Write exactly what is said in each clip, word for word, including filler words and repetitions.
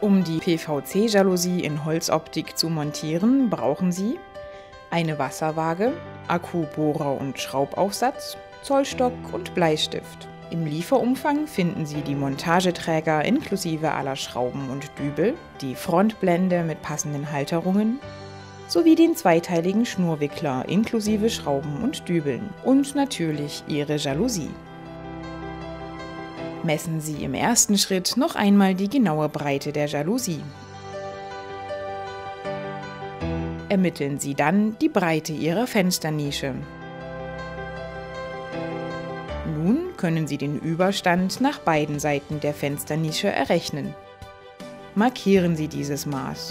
Um die P V C-Jalousie in Holzoptik zu montieren, brauchen Sie eine Wasserwaage, Akku, Bohrer und Schraubaufsatz, Zollstock und Bleistift. Im Lieferumfang finden Sie die Montageträger inklusive aller Schrauben und Dübel, die Frontblende mit passenden Halterungen sowie den zweiteiligen Schnurwickler inklusive Schrauben und Dübeln und natürlich Ihre Jalousie. Messen Sie im ersten Schritt noch einmal die genaue Breite der Jalousie. Ermitteln Sie dann die Breite Ihrer Fensternische. Nun können Sie den Überstand nach beiden Seiten der Fensternische errechnen. Markieren Sie dieses Maß.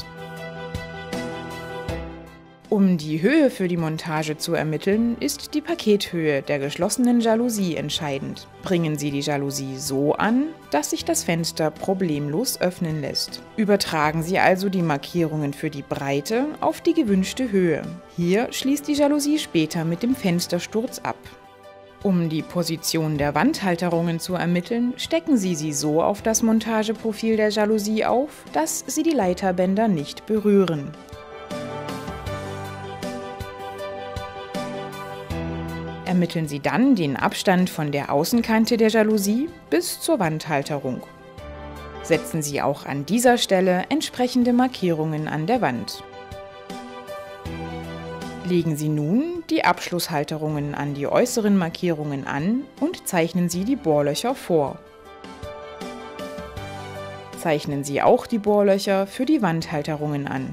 Um die Höhe für die Montage zu ermitteln, ist die Pakethöhe der geschlossenen Jalousie entscheidend. Bringen Sie die Jalousie so an, dass sich das Fenster problemlos öffnen lässt. Übertragen Sie also die Markierungen für die Breite auf die gewünschte Höhe. Hier schließt die Jalousie später mit dem Fenstersturz ab. Um die Position der Wandhalterungen zu ermitteln, stecken Sie sie so auf das Montageprofil der Jalousie auf, dass sie die Leiterbänder nicht berühren. Ermitteln Sie dann den Abstand von der Außenkante der Jalousie bis zur Wandhalterung. Setzen Sie auch an dieser Stelle entsprechende Markierungen an der Wand. Legen Sie nun die Abschlusshalterungen an die äußeren Markierungen an und zeichnen Sie die Bohrlöcher vor. Zeichnen Sie auch die Bohrlöcher für die Wandhalterungen an.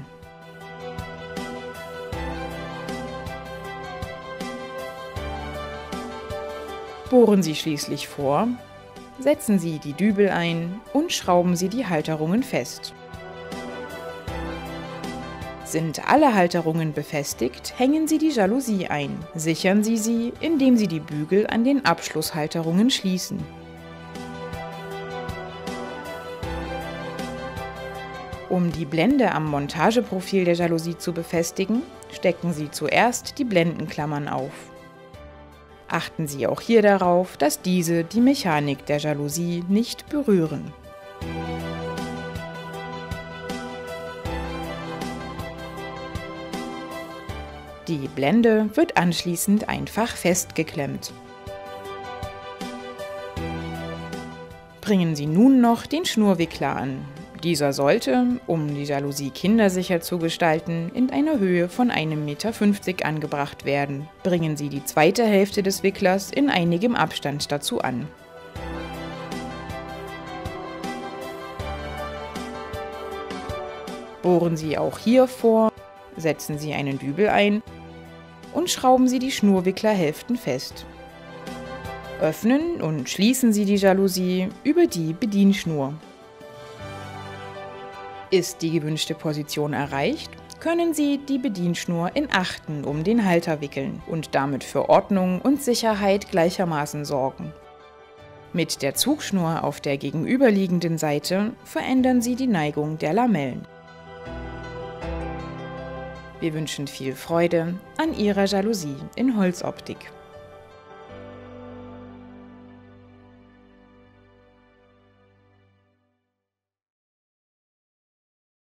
Bohren Sie schließlich vor, setzen Sie die Dübel ein und schrauben Sie die Halterungen fest. Sind alle Halterungen befestigt, hängen Sie die Jalousie ein. Sichern Sie sie, indem Sie die Bügel an den Abschlusshalterungen schließen. Um die Blende am Montageprofil der Jalousie zu befestigen, stecken Sie zuerst die Blendenklammern auf. Achten Sie auch hier darauf, dass diese die Mechanik der Jalousie nicht berühren. Die Blende wird anschließend einfach festgeklemmt. Bringen Sie nun noch den Schnurwickler an. Dieser sollte, um die Jalousie kindersicher zu gestalten, in einer Höhe von einem Meter fünfzig angebracht werden. Bringen Sie die zweite Hälfte des Wicklers in einigem Abstand dazu an. Bohren Sie auch hier vor, setzen Sie einen Dübel ein und schrauben Sie die Schnurwicklerhälften fest. Öffnen und schließen Sie die Jalousie über die Bedienschnur. Ist die gewünschte Position erreicht, können Sie die Bedienschnur in Achten um den Halter wickeln und damit für Ordnung und Sicherheit gleichermaßen sorgen. Mit der Zugschnur auf der gegenüberliegenden Seite verändern Sie die Neigung der Lamellen. Wir wünschen viel Freude an Ihrer Jalousie in Holzoptik.